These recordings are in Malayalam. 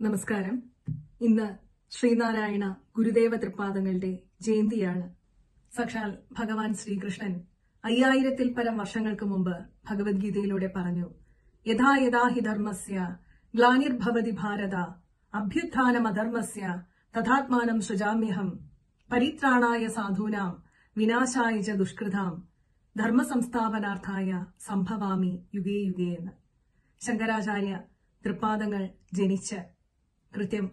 നമസ്കാരം. ഇന്ന് ശ്രീനാരായണ ഗുരുദേവ തൃപ്പാദങ്ങളുടെ ജയന്തിയാണ്. സാക്ഷാൽ ഭഗവാൻ ശ്രീകൃഷ്ണൻ 5000-ൽ പരം വർഷങ്ങൾക്ക് മുമ്പ് ഭഗവത്ഗീതയിലൂടെ പറഞ്ഞു, യഥാ യഥാ ഹി ധർമ്മസ്യ ഗ്ലാനിർഭവതി ഭാരത അഭ്യുത്ഥാനമധർമ്മസ്യ തഥാത്മാനം സൃജാമ്യഹം പരിത്രാണായ സാധൂനാം വിനാശായ ച ദുഷ്കൃതാം ധർമ്മസംസ്ഥാപനാർത്ഥായ സംഭവാമി യുഗേ യുഗേ എന്ന്. ശങ്കരാചാര്യ തൃപ്പാദങ്ങൾ ജനിച്ച് കൃത്യം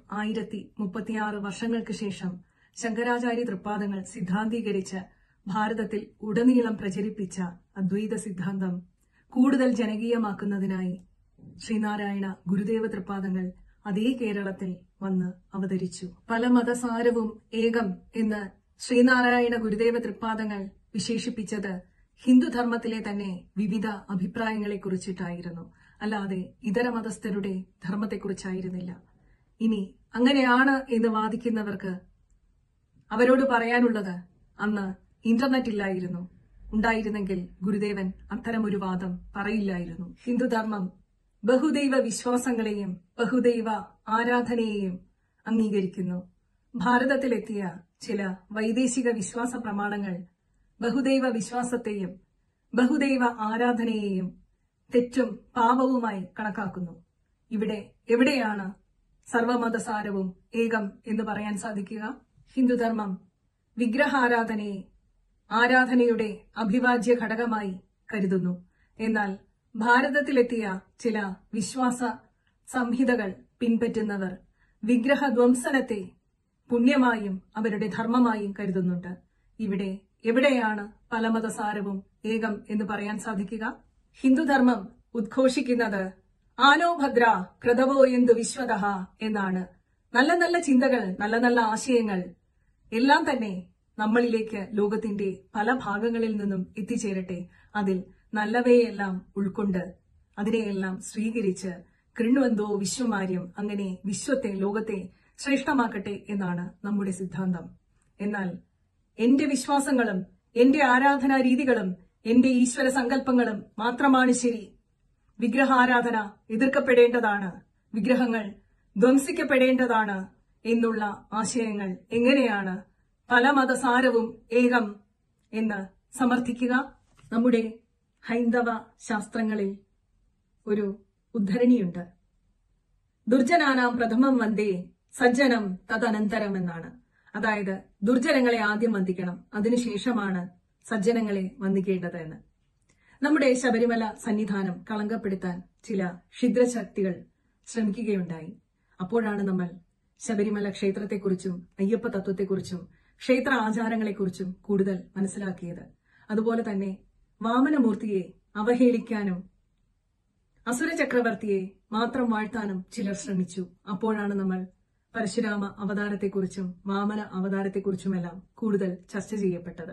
1036 വർഷങ്ങൾക്ക് ശേഷം ശങ്കരാചാര്യ തൃപ്പാദങ്ങൾ സിദ്ധാന്തീകരിച്ച് ഭാരതത്തിൽ ഉടനീളം പ്രചരിപ്പിച്ച അദ്വൈത സിദ്ധാന്തം കൂടുതൽ ജനകീയമാക്കുന്നതിനായി ശ്രീനാരായണ ഗുരുദേവ തൃപ്പാദങ്ങൾ അതേ കേരളത്തിൽ വന്ന് അവതരിച്ചു. പല മതസാരവും ഏകം എന്ന് ശ്രീനാരായണ ഗുരുദേവ തൃപ്പാദങ്ങൾ വിശേഷിപ്പിച്ചത് ഹിന്ദുധർമ്മത്തിലെ തന്നെ വിവിധ അഭിപ്രായങ്ങളെക്കുറിച്ചിട്ടായിരുന്നു, അല്ലാതെ ഇതര മതസ്ഥരുടെ ധർമ്മത്തെക്കുറിച്ചായിരുന്നില്ല. ഇനി അങ്ങനെയാണ് എന്ന് വാദിക്കുന്നവർക്ക് അവരോട് പറയാനുള്ളത്, അന്ന് ഇന്റർനെറ്റ് ഇല്ലായിരുന്നു. ഉണ്ടായിരുന്നെങ്കിൽ ഗുരുദേവൻ അത്തരമൊരു വാദം പറയില്ലായിരുന്നു. ഹിന്ദുധർമ്മം ബഹുദൈവ വിശ്വാസങ്ങളെയും ബഹുദൈവ ആരാധനയെയും അംഗീകരിക്കുന്നു. ഭാരതത്തിലെത്തിയ ചില വൈദേശിക വിശ്വാസ പ്രമാണങ്ങൾ ബഹുദൈവ വിശ്വാസത്തെയും ബഹുദൈവ ആരാധനയെയും തെറ്റും പാപവുമായി കണക്കാക്കുന്നു. ഇവിടെ എവിടെയാണ് സർവമതസാരവും ഏകം എന്ന് പറയാൻ സാധിക്കുക? ഹിന്ദുധർമ്മം വിഗ്രഹാരാധനയെ ആരാധനയുടെ അഭിവാജ്യ ഘടകമായി കരുതുന്നു. എന്നാൽ ഭാരതത്തിലെത്തിയ ചില വിശ്വാസ സംഹിതകൾ പിൻപറ്റുന്നവർ വിഗ്രഹധ്വംസനത്തെ പുണ്യമായും അവരുടെ ധർമ്മമായും കരുതുന്നുണ്ട്. ഇവിടെ എവിടെയാണ് പലമതസാരവും ഏകം എന്ന് പറയാൻ സാധിക്കുക? ഹിന്ദുധർമ്മം ഉദ്ഘോഷിക്കുന്നത് ആനോ ഭദ്ര ക്രതവോ എന്തു വിശ്വതഃ എന്നാണ്. നല്ല നല്ല ചിന്തകൾ, നല്ല നല്ല ആശയങ്ങൾ എല്ലാം തന്നെ നമ്മളിലേക്ക് ലോകത്തിന്റെ പല ഭാഗങ്ങളിൽ നിന്നും എത്തിച്ചേരട്ടെ. അതിൽ നല്ലവയെല്ലാം ഉൾക്കൊണ്ട് അതിനെയെല്ലാം സ്വീകരിച്ച് കൃണ്വന്തോ വിശ്വമാര്യം, അങ്ങനെ വിശ്വത്തെ, ലോകത്തെ ശ്രേഷ്ഠമാക്കട്ടെ എന്നാണ് നമ്മുടെ സിദ്ധാന്തം. എന്നാൽ എന്റെ വിശ്വാസങ്ങളും എന്റെ ആരാധനാ രീതികളും എന്റെ ഈശ്വര സങ്കല്പങ്ങളും മാത്രമാണ് ശരി, വിഗ്രഹാരാധന എതിർക്കപ്പെടേണ്ടതാണ്, വിഗ്രഹങ്ങൾ ധ്വംസിക്കപ്പെടേണ്ടതാണ് എന്നുള്ള ആശയങ്ങൾ എങ്ങനെയാണ് പല മതസാരവും ഏകം എന്ന് സമർത്ഥിക്കുക? നമ്മുടെ ഹൈന്ദവ ശാസ്ത്രങ്ങളിൽ ഒരു ഉദ്ധരണിയുണ്ട്. ദുർജനാനാം പ്രഥമം വന്ദേ സജ്ജനം തദനന്തരം എന്നാണ്. അതായത് ദുർജനങ്ങളെ ആദ്യം വന്ദിക്കണം, അതിനുശേഷമാണ് സജ്ജനങ്ങളെ വന്ദിക്കേണ്ടത് എന്ന്. നമ്മുടെ ശബരിമല സന്നിധാനം കളങ്കപ്പെടുത്താൻ ചില ക്ഷുദ്രശക്തികൾ ശ്രമിക്കുകയുണ്ടായി. അപ്പോഴാണ് നമ്മൾ ശബരിമല ക്ഷേത്രത്തെക്കുറിച്ചും അയ്യപ്പ തത്വത്തെക്കുറിച്ചും ക്ഷേത്ര ആചാരങ്ങളെക്കുറിച്ചും കൂടുതൽ മനസ്സിലാക്കിയത്. അതുപോലെ തന്നെ വാമനമൂർത്തിയെ അവഹേളിക്കാനും അസുര ചക്രവർത്തിയെ മാത്രം വാഴ്ത്താനും ചിലർ ശ്രമിച്ചു. അപ്പോഴാണ് നമ്മൾ പരശുരാമ അവതാരത്തെക്കുറിച്ചും വാമന അവതാരത്തെക്കുറിച്ചുമെല്ലാം കൂടുതൽ ചർച്ച ചെയ്യപ്പെട്ടത്.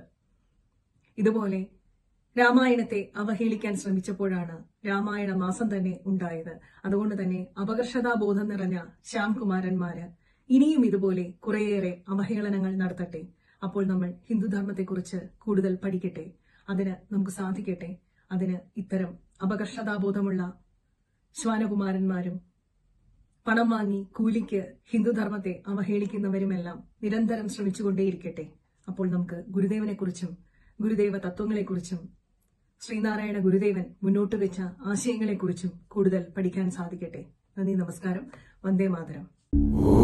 ഇതുപോലെ രാമായണത്തെ അവഹേളിക്കാൻ ശ്രമിച്ചപ്പോഴാണ് രാമായണ മാസം തന്നെ ഉണ്ടായത്. അതുകൊണ്ട് തന്നെ അപകർഷതാബോധം നിറഞ്ഞ ശ്യാംകുമാരന്മാര് ഇനിയും ഇതുപോലെ കുറേയേറെ അവഹേളനങ്ങൾ നടത്തട്ടെ. അപ്പോൾ നമ്മൾ ഹിന്ദുധർമ്മത്തെക്കുറിച്ച് കൂടുതൽ പഠിക്കട്ടെ, അതിന് നമുക്ക് സാധിക്കട്ടെ. അതിന് ഇത്തരം അപകർഷതാബോധമുള്ള ശ്വാനകുമാരന്മാരും പണം വാങ്ങി കൂലിക്ക് ഹിന്ദുധർമ്മത്തെ അവഹേളിക്കുന്നവരുമെല്ലാം നിരന്തരം ശ്രമിച്ചുകൊണ്ടേയിരിക്കട്ടെ. അപ്പോൾ നമുക്ക് ഗുരുദേവനെക്കുറിച്ചും ഗുരുദേവ തത്വങ്ങളെക്കുറിച്ചും ശ്രീനാരായണ ഗുരുദേവൻ മുന്നോട്ട് വെച്ച ആശയങ്ങളെക്കുറിച്ചും കൂടുതൽ പഠിക്കാൻ സാധിക്കട്ടെ. നന്ദി, നമസ്കാരം. വന്ദേ മാതരം.